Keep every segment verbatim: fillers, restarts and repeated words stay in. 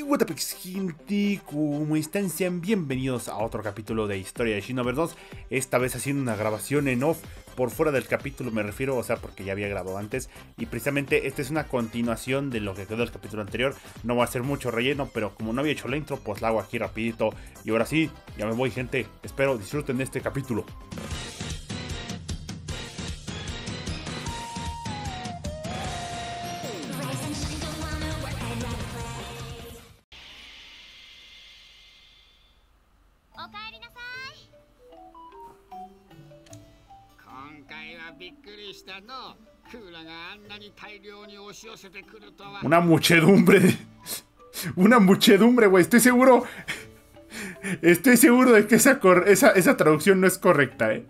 What up, gente, ¿cómo están? Sean bienvenidos a otro capítulo de Historia de Xenoverse dos. Esta vez haciendo una grabación en off, por fuera del capítulo me refiero, o sea, porque ya había grabado antes. Y precisamente esta es una continuación de lo que quedó del capítulo anterior. No va a ser mucho relleno, pero como no había hecho la intro, pues la hago aquí rapidito. Y ahora sí, ya me voy, gente. Espero disfruten este capítulo. Una muchedumbre. Una muchedumbre, güey. Estoy seguro. Estoy seguro de que esa, esa, esa traducción no es correcta, eh.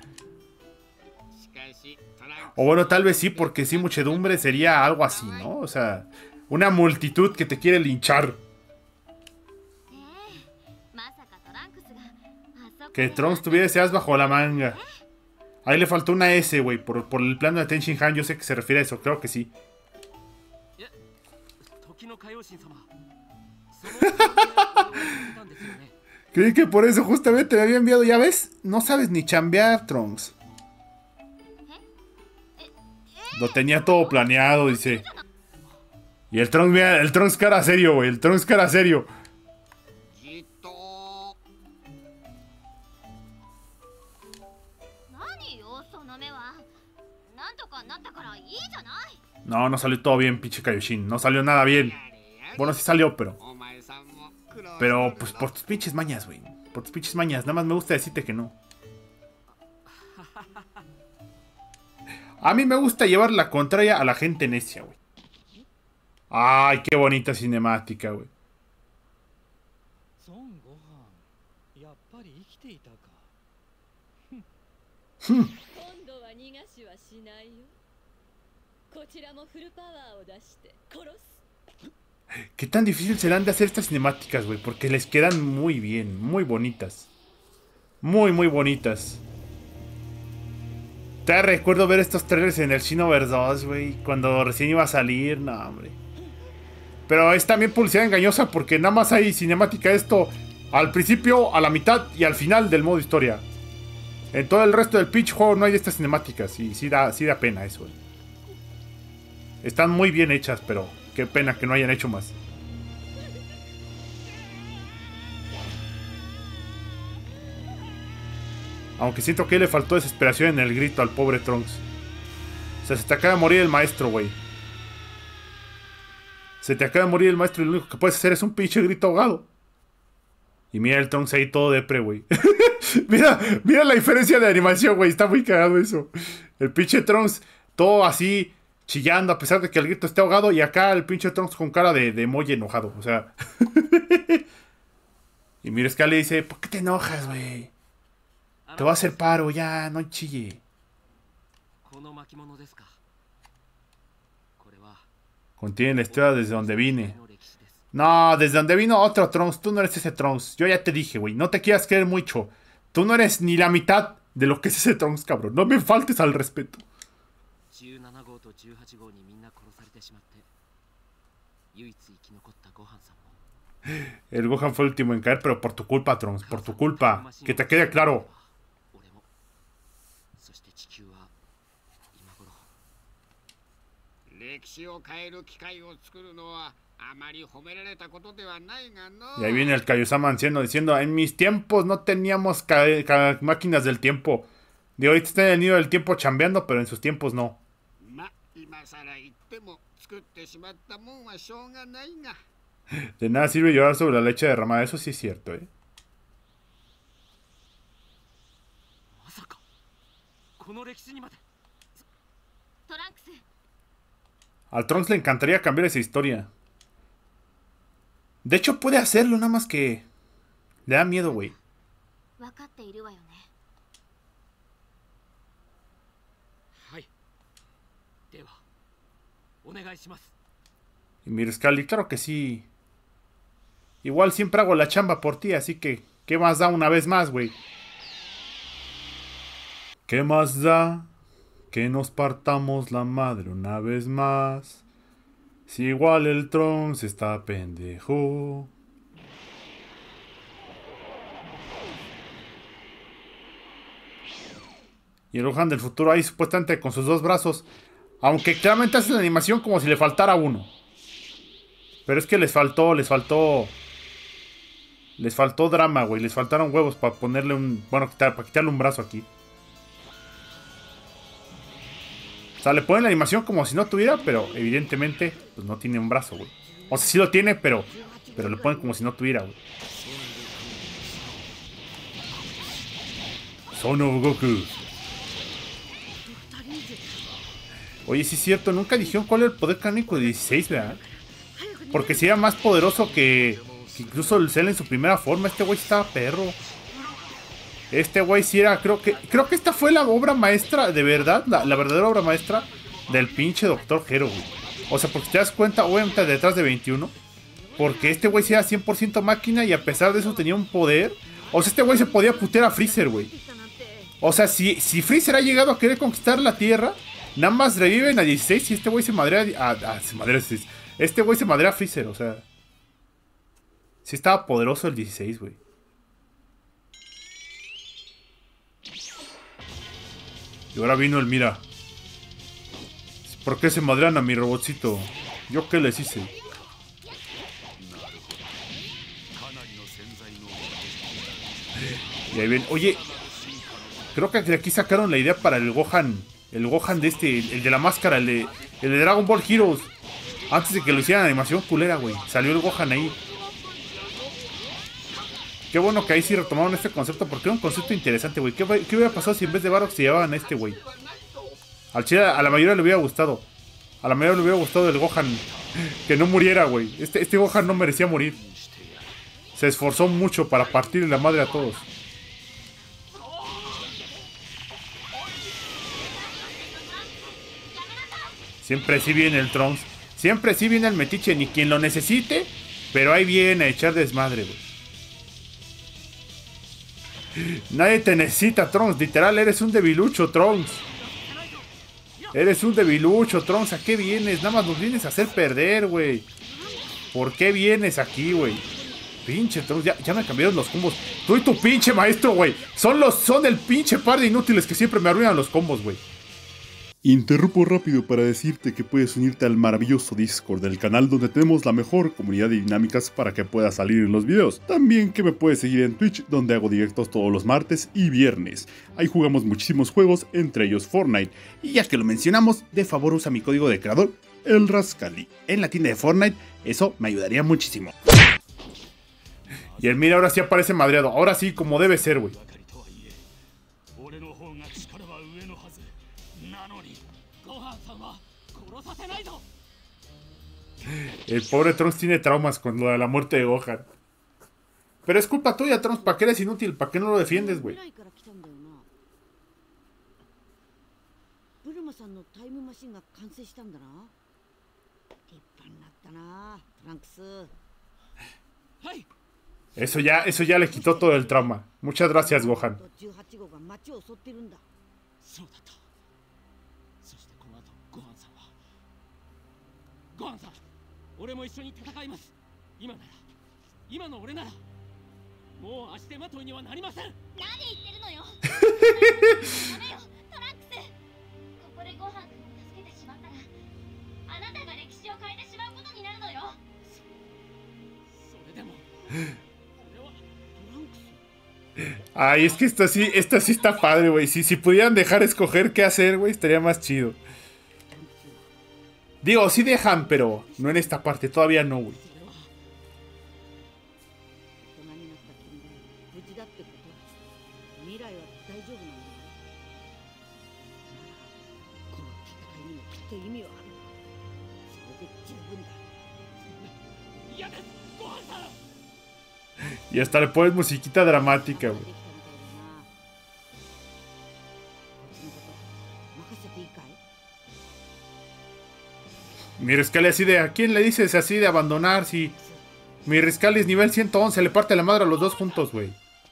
O bueno, tal vez sí, porque sí, muchedumbre sería algo así, ¿no? O sea, una multitud que te quiere linchar. Que Trunks tuviera ese as bajo la manga. Ahí le faltó una S, güey, por, por el plano de Ten Shin Han. Yo sé que se refiere a eso, creo que sí. Creí que por eso justamente me había enviado. Ya ves, no sabes ni chambear, Trunks. Lo tenía todo planeado, dice. Y el Trunks, mira, el Trunks cara serio, güey. El Trunks cara serio. No, no salió todo bien, pinche Kaioshin. No salió nada bien. Bueno, sí salió, pero... Pero, pues, por tus pinches mañas, güey. Por tus pinches mañas. Nada más me gusta decirte que no. A mí me gusta llevar la contraria a la gente necia, güey. Ay, qué bonita cinemática, güey. Hmm. ¿Qué tan difícil serán de hacer estas cinemáticas, güey? Porque les quedan muy bien, muy bonitas. Muy, muy bonitas. Te recuerdo ver estos trailers en el Xenoverse dos, güey. Cuando recién iba a salir, no, hombre. Pero es también publicidad engañosa porque nada más hay cinemática esto al principio, a la mitad y al final del modo historia. En todo el resto del pitch juego no hay de estas cinemáticas. Y sí da, sí da pena eso, güey. Están muy bien hechas, pero qué pena que no hayan hecho más. Aunque siento que le faltó desesperación en el grito al pobre Trunks. O sea, se te acaba de morir el maestro, güey. Se te acaba de morir el maestro y lo único que puedes hacer es un pinche grito ahogado. Y mira el Trunks ahí todo depre, güey. mira, mira la diferencia de animación, güey. Está muy cagado eso. El pinche Trunks todo así... chillando a pesar de que el grito esté ahogado. Y acá el pinche Trunks con cara de, de emoji enojado. O sea. Y mira, Sky le dice: ¿por qué te enojas, güey? Te voy a hacer paro, ya, no chille. Contiene la historia desde donde vine. No, desde donde vino otro Trunks. Tú no eres ese Trunks. Yo ya te dije, güey. No te quieras creer mucho. Tú no eres ni la mitad de lo que es ese Trunks, cabrón. No me faltes al respeto. El Gohan fue el último en caer, pero por tu culpa, Trunks, por tu culpa. Que te quede claro. Y ahí viene el Kaiosama anciano diciendo: en mis tiempos no teníamos máquinas del tiempo. De ahorita está en el nido del tiempo chambeando, pero en sus tiempos no. De nada sirve llorar sobre la leche derramada. Eso sí es cierto, ¿eh? Al Trunks le encantaría cambiar esa historia. De hecho puede hacerlo, nada más que le da miedo, güey. Y mira, Scully, claro que sí. Igual siempre hago la chamba por ti, así que ¿qué más da una vez más, güey? ¿Qué más da que nos partamos la madre una vez más? Si igual el Trunks está pendejo. Y el Gohan del futuro ahí supuestamente con sus dos brazos. Aunque claramente hace la animación como si le faltara uno. Pero es que les faltó, les faltó... Les faltó drama, güey. Les faltaron huevos para ponerle un... Bueno, quitar, para quitarle un brazo aquí. O sea, le ponen la animación como si no tuviera, pero evidentemente pues no tiene un brazo, güey. O sea, sí lo tiene, pero... Pero le ponen como si no tuviera, güey. Son of Goku. Oye, sí es cierto, nunca dijeron cuál era el poder canónico de dieciséis, ¿verdad? Porque si era más poderoso que, que incluso el Cell en su primera forma. Este güey estaba perro. Este güey sí era, creo que creo que esta fue la obra maestra, de verdad, la, la verdadera obra maestra del pinche Doctor Gero, güey. O sea, porque te das cuenta, obviamente detrás de veintiuno. Porque este güey sí era cien por ciento máquina y a pesar de eso tenía un poder. O sea, este güey se podía putear a Freezer, güey. O sea, si, si Freezer ha llegado a querer conquistar la Tierra, nada más reviven a dieciséis y este güey se madrea a... a, a se madrea a dieciséis. Este güey se madrea a Freezer, o sea... Sí estaba poderoso el dieciséis, güey. Y ahora vino el Mira. ¿Por qué se madrean a mi robotcito? ¿Yo qué les hice? Y ahí ven, oye, creo que de aquí sacaron la idea para el Gohan. El Gohan de este, el de la máscara, el de, el de Dragon Ball Heroes. Antes de que lo hicieran animación culera, güey. Salió el Gohan ahí. Qué bueno que ahí sí retomaron este concepto, porque era un concepto interesante, güey. ¿Qué, ¿Qué hubiera pasado si en vez de Bardock se llevaban a este, güey? Al chile, a la mayoría le hubiera gustado. A la mayoría le hubiera gustado el Gohan que no muriera, güey. Este, este Gohan no merecía morir. Se esforzó mucho para partirle la madre a todos. Siempre sí viene el Trunks. Siempre sí viene el metiche, ni quien lo necesite. Pero ahí viene a echar desmadre, güey. Nadie te necesita, Trunks. Literal, eres un debilucho, Trunks. Eres un debilucho, Trunks. ¿A qué vienes? Nada más nos vienes a hacer perder, güey. ¿Por qué vienes aquí, güey? Pinche Trunks, ya, ya me cambiaron los combos. Tú y tu pinche maestro, güey. Son los, son el pinche par de inútiles que siempre me arruinan los combos, güey. Interrumpo rápido para decirte que puedes unirte al maravilloso Discord del canal donde tenemos la mejor comunidad de dinámicas para que puedas salir en los videos. También que me puedes seguir en Twitch donde hago directos todos los martes y viernes. Ahí jugamos muchísimos juegos, entre ellos Fortnite. Y ya que lo mencionamos, de favor usa mi código de creador, el Rascali, en la tienda de Fortnite. Eso me ayudaría muchísimo. Y el Mira ahora sí aparece madreado. Ahora sí, como debe ser, güey. El pobre Trunks tiene traumas con lo de la muerte de Gohan. Pero es culpa tuya, Trunks. ¿Para qué eres inútil? ¿Para qué no lo defiendes, güey? Eso ya, eso ya le quitó todo el trauma. Muchas gracias, Gohan. Ay, es que esto sí, esto sí está padre, güey. Si, si pudieran dejar escoger qué hacer, güey, estaría más chido. Digo, sí dejan, pero no en esta parte. Todavía no, güey. Y hasta le pones musiquita dramática, güey. Mi Riscali así de... ¿A quién le dices así de abandonar? Si mi Riscali es nivel ciento once, le parte la madre a los dos juntos, güey.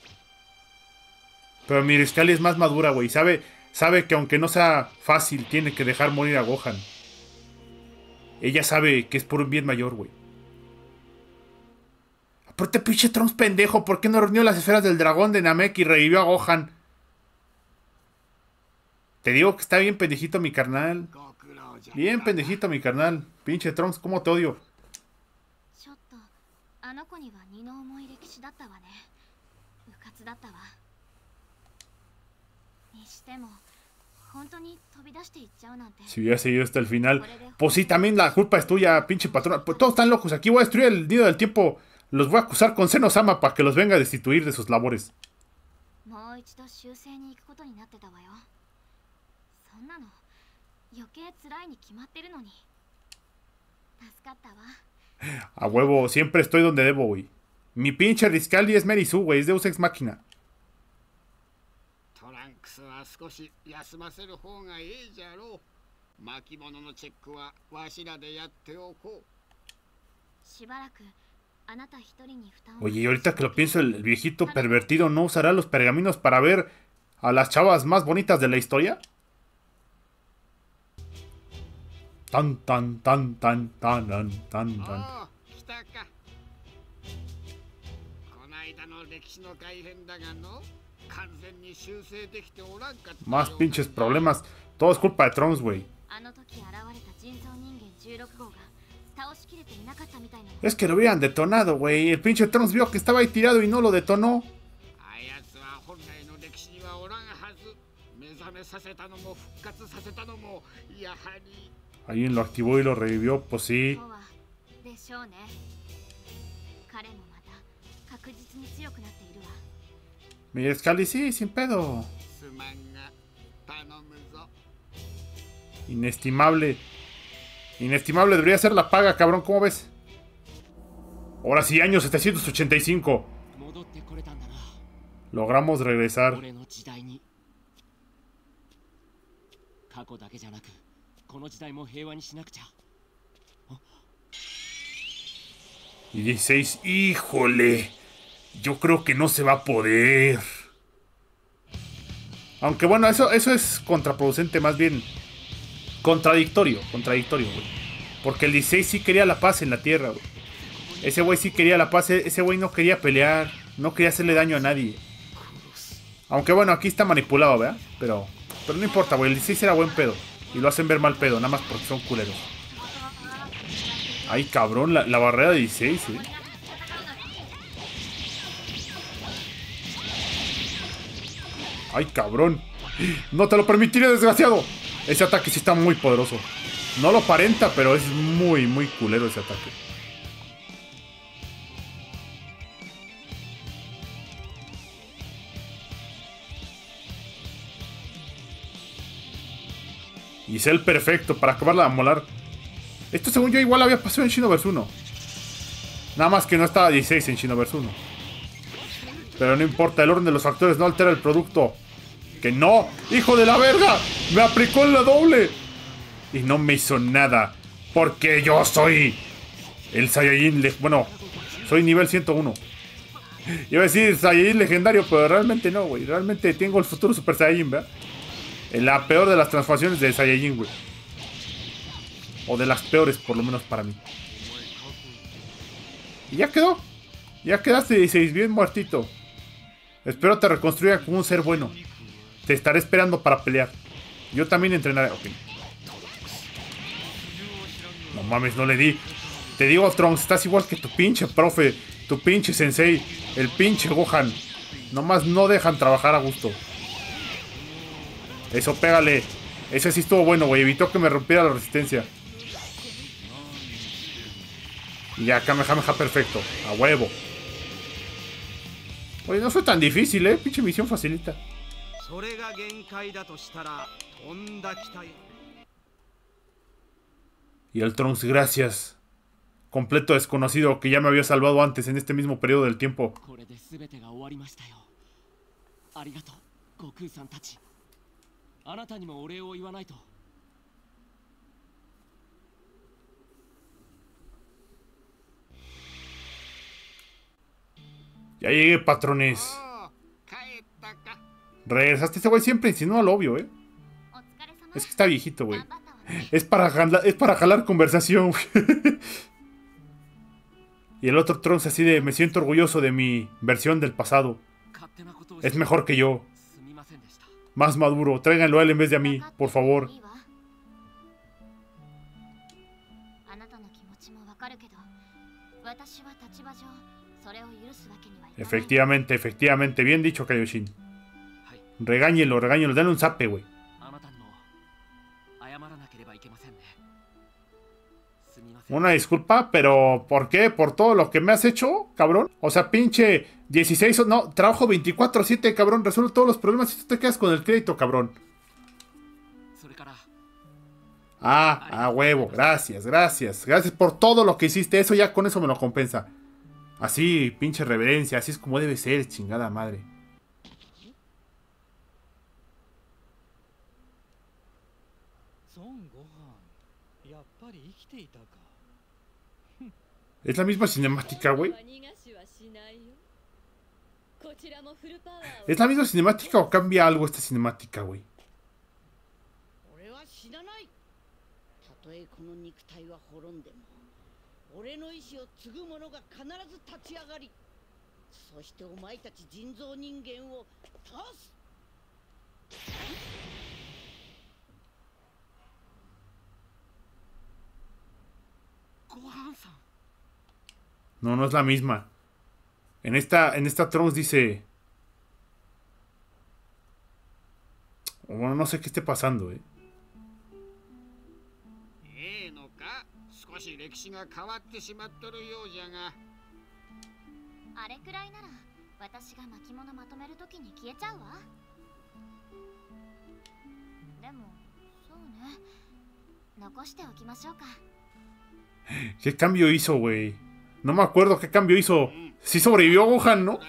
Pero mi Riscali es más madura, güey. Sabe, sabe que aunque no sea fácil, tiene que dejar morir a Gohan. Ella sabe que es por un bien mayor, güey. Aparte, pinche Trunks pendejo, ¿por qué no reunió las esferas del dragón de Namek y revivió a Gohan? Te digo que está bien pendejito mi carnal. Bien pendejito mi carnal. Pinche Trunks, ¿cómo te odio? Si hubiera seguido hasta el final. Pues sí, también la culpa es tuya, pinche patrona. Pues todos están locos. Aquí voy a destruir el nido del tiempo. Los voy a acusar con Seno-sama para que los venga a destituir de sus labores. A huevo, siempre estoy donde debo, güey. Mi pinche Riscaldi es Merisu, güey. Es Deus Ex Machina. Oye, y ahorita que lo pienso, el viejito pervertido no usará los pergaminos para ver a las chavas más bonitas de la historia. Tan, tan, tan, tan, tan, tan, tan, tan. Más pinches problemas. Todo es culpa de Trunks, güey. Es que lo hubieran detonado, güey. El pinche Trunks vio que estaba ahí tirado y no lo detonó. Alguien lo activó y lo revivió, pues sí. Mi Riscaldi, sí, sin pedo. Inestimable. Inestimable debería ser la paga, cabrón, ¿cómo ves? Ahora sí, año setecientos ochenta y cinco. Logramos regresar. Y dieciséis, híjole. Yo creo que no se va a poder. Aunque bueno, eso, eso es contraproducente, más bien contradictorio, contradictorio, güey. Porque el dieciséis sí quería la paz en la Tierra, güey. Ese güey sí quería la paz, ese güey no quería pelear, no quería hacerle daño a nadie. Aunque bueno, aquí está manipulado, ¿verdad? Pero, pero no importa, güey, el dieciséis era buen pedo. Y lo hacen ver mal pedo, nada más porque son culeros. Ay, cabrón, la, la barrera de dieciséis, eh. Ay, cabrón. No te lo permitiré, desgraciado. Ese ataque sí está muy poderoso. No lo aparenta, pero es muy, muy culero ese ataque. Y es el perfecto para acabarla de molar. Esto según yo igual había pasado en Xenoverse uno. Nada más que no estaba dieciséis en Xenoverse uno. Pero no importa, el orden de los factores no altera el producto. ¡Que no! ¡Hijo de la verga! ¡Me aplicó la doble! Y no me hizo nada. Porque yo soy el Saiyajin... Bueno, soy nivel ciento uno. Iba a decir Saiyajin legendario, pero realmente no, güey. Realmente tengo el futuro Super Saiyajin, ¿verdad? La peor de las transformaciones de Saiyajin, güey. O de las peores, por lo menos para mí. Y ya quedó. Ya quedaste dieciséis, bien muertito. Espero te reconstruya como un ser bueno. Te estaré esperando para pelear. Yo también entrenaré. Ok. No mames, no le di. Te digo, Trunks, estás igual que tu pinche profe. Tu pinche sensei. El pinche Gohan. Nomás no dejan trabajar a gusto. Eso, pégale. Ese sí estuvo bueno, güey. Evitó que me rompiera la resistencia. Y ya, Kamehameha perfecto. A huevo. Oye, no fue tan difícil, eh. Pinche misión facilita. Y el Trunks, gracias. Completo desconocido que ya me había salvado antes en este mismo periodo del tiempo. Ya llegué, patrones. Regresaste. Este güey siempre insinúa lo obvio, eh. Es que está viejito, güey. Es para jalar, es para jalar conversación. Y el otro Trunks así de: me siento orgulloso de mi versión del pasado. Es mejor que yo. más maduro. Tráiganlo a él en vez de a mí, por favor. Efectivamente, efectivamente. Bien dicho, Kaioshin. Regáñelo, regáñelo. Dale un zape, güey. Una disculpa, pero ¿por qué? ¿Por todo lo que me has hecho, cabrón? O sea, pinche dieciséis... No, trabajo veinticuatro siete, cabrón. Resuelvo todos los problemas y tú te quedas con el crédito, cabrón. Ah, ah, huevo. Gracias, gracias. Gracias por todo lo que hiciste. Eso ya con eso me lo compensa. Así, pinche reverencia. Así es como debe ser, chingada madre. ¿Es la misma cinemática, güey? ¿Es la misma cinemática o cambia algo esta cinemática, güey? No, no es la misma. En esta, en esta Trunks dice... Bueno, no sé qué esté pasando, eh. ¿Qué cambio hizo, güey? No me acuerdo qué cambio hizo. Sí sobrevivió Gohan, ¿no?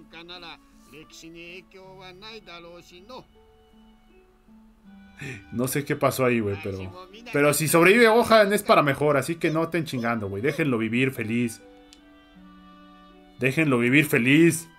No sé qué pasó ahí, güey, pero... Pero si sobrevive Gohan es para mejor, así que no estén chingando, güey. Déjenlo vivir feliz. Déjenlo vivir feliz.